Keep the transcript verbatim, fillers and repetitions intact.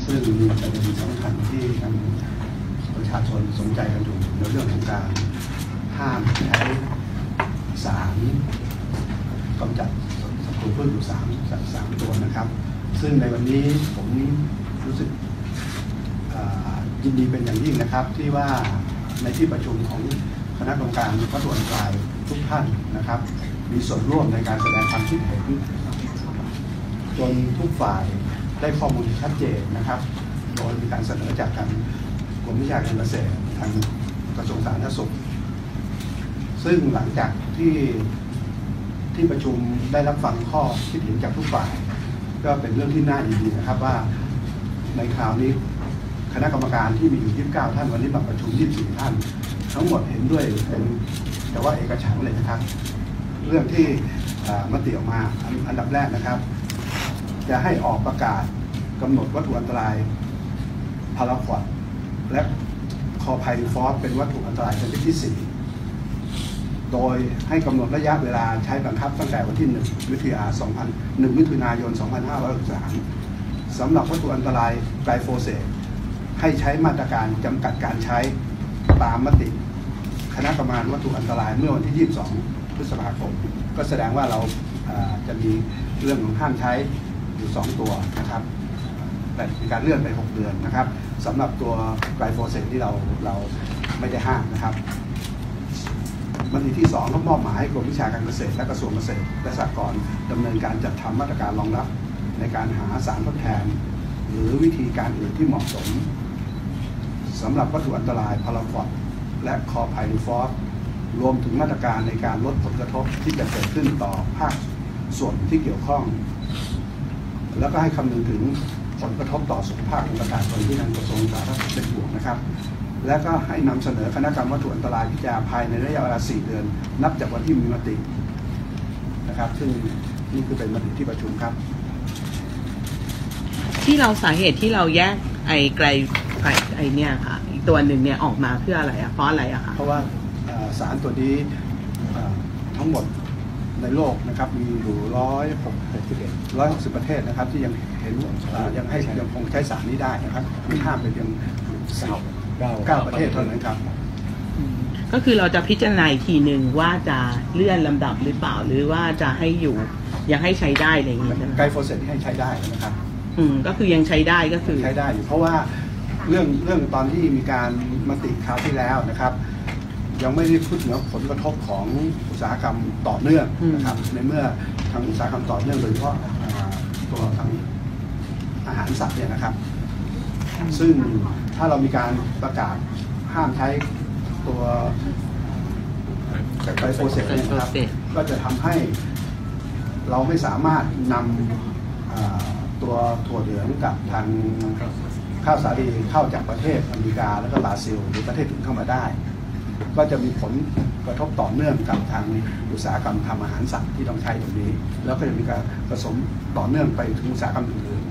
ซึ่งมีประเด็นสำคัญที่ทางประชาชนสนใจกันอยู่ในเรื่องของการห้ามใช้สารกำจัดศัตรูพืชอยู่สามสามตัวนะครับซึ่งในวันนี้ผมรู้สึกยินดีเป็นอย่างยิ่งนะครับที่ว่าในที่ประชุมของคณะกรรมการวัตถุอันตรายทุกท่านนะครับมีส่วนร่วมในการแสดงความคิดเห็นจนทุกฝ่ายได้ข้อมูลชัดเจนนะครับโดยมีการเสนอจากทางกรมวิชาการเกษตรทางกระทรวงสาธารณสุขซึ่งหลังจากที่ที่ประชุมได้รับฟังข้อคิดเห็นจากทุกฝ่ายก็เป็นเรื่องที่น่ายินดีนะครับว่าในคราวนี้คณะกรรมการที่มีอยู่ยี่สิบเก้าท่านวันนี้มาประชุมยี่สิบสี่ท่านทั้งหมดเห็นด้วยเป็นแต่ว่าเอกฉันท์เลยนะครับเรื่องที่มติออกมาอันดับแรกนะครับจะให้ออกประกาศกำหนดวัตถุอันตรายพาราควอดและคอไพลิฟอสเป็นวัตถุอันตรายชนิดที่สี่โดยให้กำหนดระยะเวลาใช้บังคับตั้งแต่วันที่หนึ่งมิถุนายนสองพันห้าร้อยหกสิบสามสำหรับวัตถุอันตรายไกลโฟเสตให้ใช้มาตรการจำกัดการใช้ตามมติคณะกรรมการวัตถุอันตรายเมื่อวันที่ยี่สิบสองพฤษภาคมก็แสดงว่าเราจะมีเรื่องของห้ามใช้อยู่สองตัวนะครับแต่มีการเลื่อนไปหกเดือนนะครับสำหรับตัวไกลโฟเสตที่เราเราไม่ได้ห้ามนะครับมติที่สองก็มอบหมายให้กรมวิชาการเกษตรและกระทรวงเกษตรและสหกรณ์ดำเนินการจัดทำมาตรการรองรับในการหาสารทดแทนหรือวิธีการอื่นที่เหมาะสมสำหรับวัตถุอันตรายพาราควอดและคอไพลิฟอสรวมถึงมาตรการในการลดผลกระทบที่จะเกิดขึ้นต่อภาคส่วนที่เกี่ยวข้องแล้วก็ให้คำนึงถึงผลกระทบต่อสุขภาพของประชาชนที่ทางกระทรวงสาธารณสุขเป็นห่วงนะครับและก็ให้นำเสนอคณะกรรมการวัตถุอันตรายพิจารณาภายในระยะเวลาสี่เดือนนับจากวันที่มีมตินะครับซึ่งนี่คือเป็นมติที่ประชุมครับที่เราสาเหตุที่เราแยกไอ้ไกลไอ้เนี่ยค่ะอีกตัวหนึ่งเนี่ยออกมาเพื่ออะไรอะเพราะอะไรอะคะเพราะว่าสารตัวนี้ทั้งหมดในโลกนะครับมีอยู่ร้อยหกสิบเอ็ดร้อยหกสิบประเทศนะครับที่ยังเห็นยังให้ยังคงใช้สารนี้ได้นะครับไม่ห้ามไปเพียงสามเก้าประเทศเท่านั้นครับก็คือเราจะพิจารณาอีกทีหนึ่งว่าจะเลื่อนลำดับหรือเปล่าหรือว่าจะให้อยู่ยังให้ใช้ได้อะไรอย่างนี้ไกลโฟเสตที่ให้ใช้ได้นะครับอืมก็คือยังใช้ได้ก็คือใช้ได้อยู่เพราะว่าเรื่องเรื่องตอนที่มีการมติคราวที่แล้วนะครับยังไม่ได้พูดถึงผลกระทบของอุตสาหกรรมต่อเนื่องนะครับในเมื่อทางอุตสาหกรรมต่อเนื่องโดยเฉพาะตัวทางอาหารสัตว์เนี่ยนะครับซึ่งถ้าเรามีการประกาศห้ามใช้ตัวไกลโฟเสตนะครับก็จะทำให้เราไม่สามารถนำตัวถั่วเหลืองกับทางข้าวสาลีเข้าจากประเทศอเมริกาแล้วก็บราซิลหรือประเทศอื่นเข้ามาได้ก็จะมีผลกระทบต่อเนื่องกับทางอุตสาหกรรมทำอาหารสัตว์ที่ต้องใช้ตรงนี้แล้วก็จะมีการผสมต่อเนื่องไปถึงอุตสาหกรรมอื่น